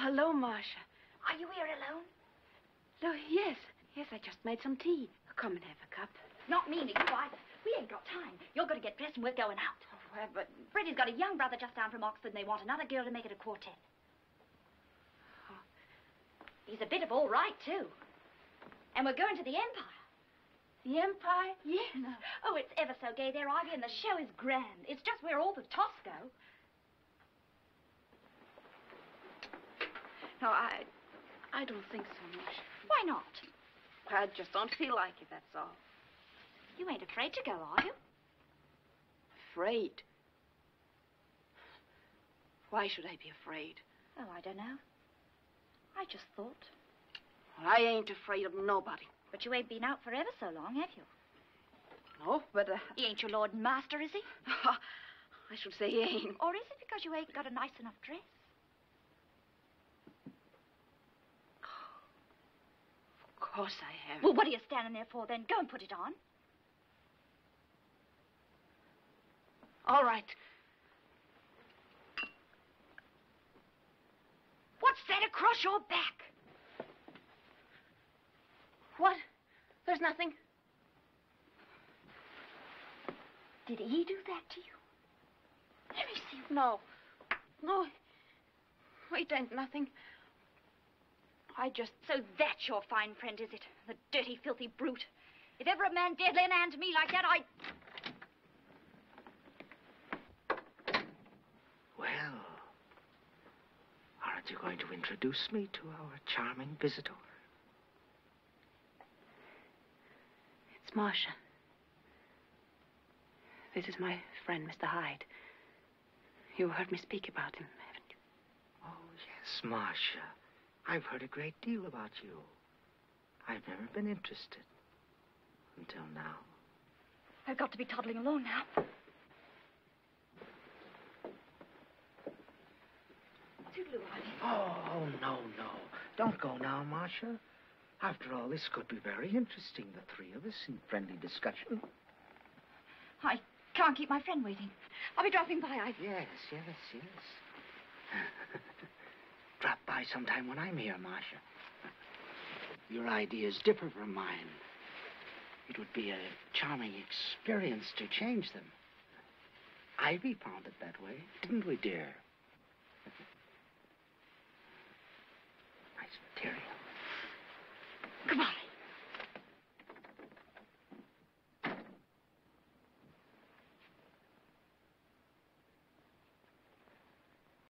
hello, Marcia. Are you here alone? Oh, yes. Yes, I just made some tea. Come and have a cup. Not me, you either. We ain't got time. You're going to get dressed and we're going out. Oh, well, but... Freddie's got a young brother just down from Oxford, and they want another girl to make it a quartet. Oh. He's a bit of all right, too. And we're going to the Empire. The Empire? Yes. No. Oh, it's ever so gay there, Ivy, and the show is grand. It's just where all the toffs go. No, I don't think so, Marcia. Why not? I just don't feel like it, that's all. You ain't afraid to go, are you? Afraid? Why should I be afraid? Oh, I don't know. I just thought. Well, I ain't afraid of nobody. But you ain't been out for ever so long, have you? No, but... He ain't your lord and master, is he? I should say he ain't. Or is it because you ain't got a nice enough dress? Of course I have. Well, what are you standing there for, then? Go and put it on. All right. What's that across your back? What? There's nothing. Did he do that to you? Let me see. No. No. It ain't nothing. I just... So that's your fine friend, is it? The dirty, filthy brute. If ever a man dared lay an hand to me like that, I'd... Well, aren't you going to introduce me to our charming visitor? It's Marcia. This is my friend, Mr. Hyde. You heard me speak about him, haven't you? Oh, yes, Marcia. I've heard a great deal about you. I've never been interested. Until now. I've got to be toddling along now. Toodaloo, Ivy. Oh, no. Don't go now, Marcia. After all, this could be very interesting, the three of us in friendly discussion. I can't keep my friend waiting. I'll be dropping by, Ivy. Yes. Drop by sometime when I'm here, Marcia. Your ideas differ from mine. It would be a charming experience to change them. Ivy found it that way, didn't we, dear? Nice material. Goodbye.